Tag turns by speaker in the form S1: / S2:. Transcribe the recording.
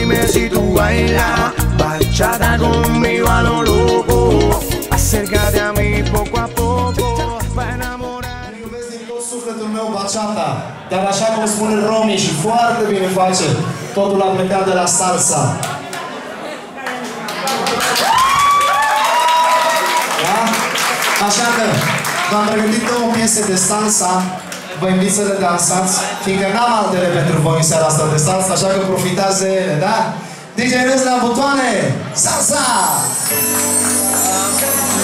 S1: dime si tú bailas bachata conmigo a lo loco. Acércate a mí poco a poco para enamorar.
S2: Iubesc din tot sufletul meu bachata, dar așa cum spune Romi și foarte bine face, totul a plecat de la salsa. Da? Așa că v-am pregătit două piese de salsa, vă invit să le dansați, fiindcă n-am altele pentru voi în seara asta de salsa, așa că profitați de ele, da? DJ Rez la butoane, salsa!